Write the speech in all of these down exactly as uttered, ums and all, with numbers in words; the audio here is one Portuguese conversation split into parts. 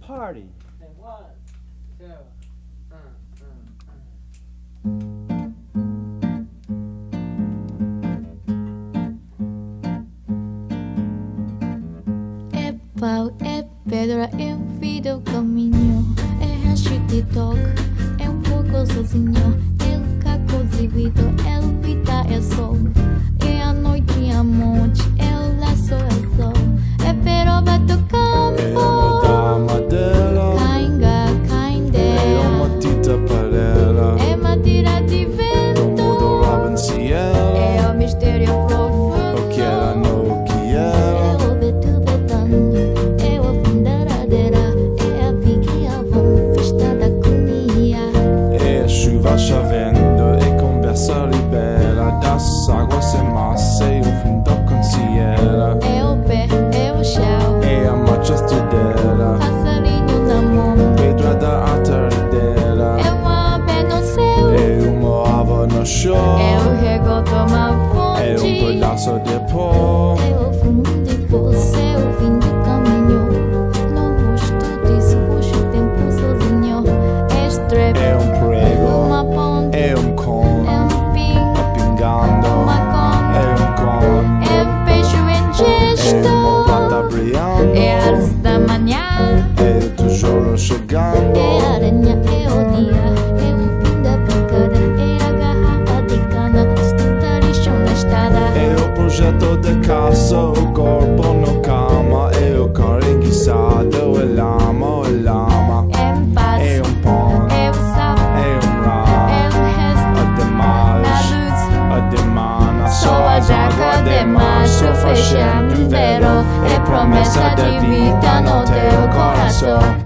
party. Say one, two, uh, uh, uh. É pau, é pedra, eu vivo o caminho. É hashtag talk, é um pouco sozinho. El caco divido, el vida é sol. É a noite e a monte, el laço é sol. É peroba do campo. É uma dama dela. Cainga, caindea. É uma tita parela. É madeira de vento. Como do Robin Ciel. É o mistério profundo. O que ela não que É é. o beto betano. É o fundaradeira. É a pique a vão. Festa da conia. É a chuva chovendo. É conversa libera. Das águas sem massa. E o fim da considera. É o pé, é o chão. É a marcha estudeira. Passarinho na mão. Pedra da atardeira. É uma ave no céu. É uma ava no chão. É o rego toma É um fonte. pedaço de pó. É o fundo de você, é o fim do caminho. No rosto desse roxo, tempo sozinho. É strep, É um prego. uma ponte. É um cone. É um ping, A pingando. uma con. É um cone. É um peixe em gesto. É uma planta brilhando. É as da manhã. É o tijolo chegando. É a aranha, é o dia. É o fim da picada. É a garrafa de cana. Está lixo na estrada. É o projeto de casa. O corpo no cama. É o carro guisado. É lama, é lama. É um passo. É um pão. É um sapo. É um É ramo. um resto. A demais. Na luz. A demana. Só a jaca de março fechando o verão. É promessa de vida no teu coração.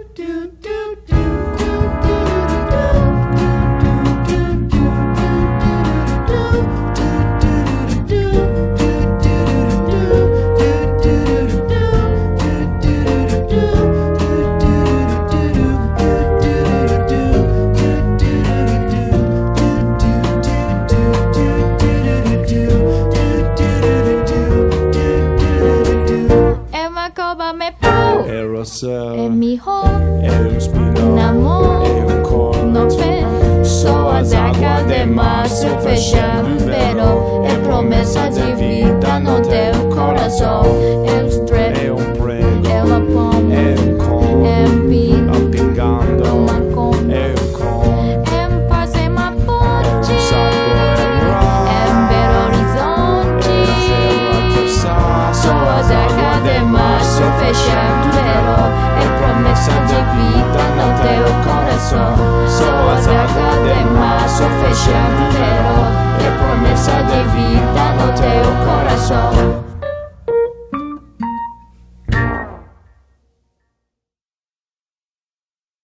É uma cobra me pau. É É rossel. mijo É um espinho. na mão. É um corno. No pé. Só a jaca de março fechando o verão. É promessa de vida no teu coração. É um strep. É um prego. É uma pomba. É um cone. É um ping. A pingando. Uma con. É um cone. É um passo, é uma É ponte. um sapo. É um É um ramo. belo É horizonte. um céu a traçar. Só a jaca de março fechando o verão. É promessa de vida no teu coração. Só a jaca de março fechando o verão. É promessa